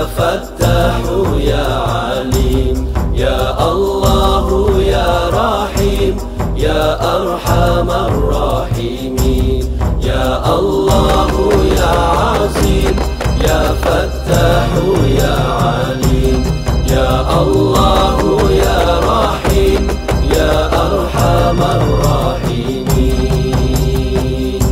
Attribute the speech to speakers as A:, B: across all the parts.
A: Ya Fattahu Ya Alim, Ya Allahu Ya Rahim, Ya Arhamar Rahimin, Ya Allahu Ya Azim, Ya Fattahu Ya Alim, Ya Allahu Ya Rahim, Ya Arhamar Rahimin.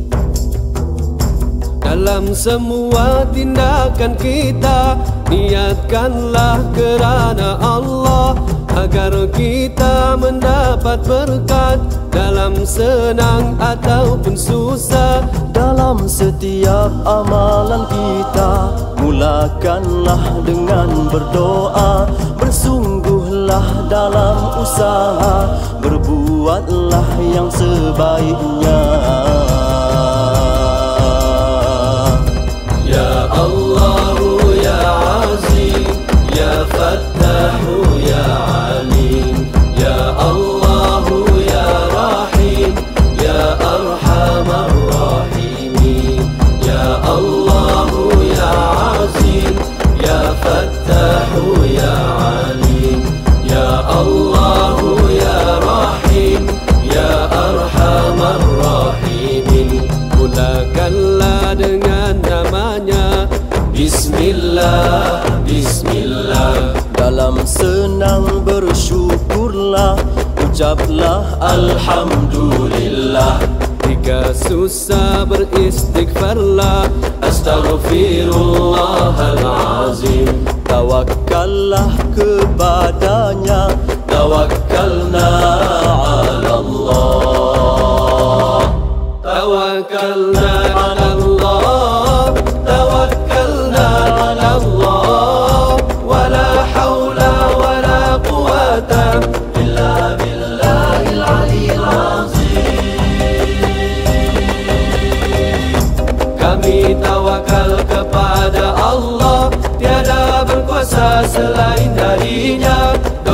A: Dalam semua tindakan kita, niatkanlah kerana Allah, agar kita mendapat berkat dalam senang ataupun susah.
B: Dalam setiap amalan kita, mulakanlah dengan berdoa. Bersungguhlah dalam usaha, berbuatlah yang sebaiknya.
A: Ya Allahu Ya Azim, Ya Fattahu Ya Alim, Ya Allahu Ya Rahim, Ya Arhamar Rahimin, Ya Allahu Ya Azim, Ya Fattahu Ya Alim, Ya Allahu Ya Rahim, Ya Arhamar Rahimin. Mulakanlah dengan namanya, Bismillah, Bismillah.
B: Dalam senang bersyukurlah, ucaplah
A: Alhamdulillah. Jika susah beristighfarlah, Astaghfirullahalazim.
B: tawakkallah kepadanya.
A: Tawakkalna ala Allah, tawakkalna ala Allah, tawakkalna ala Allah, wala hawla wala quwata illa billahil aliyyil azim. Kami tawakal kepada Allah, tiada berkuasa selain darinya.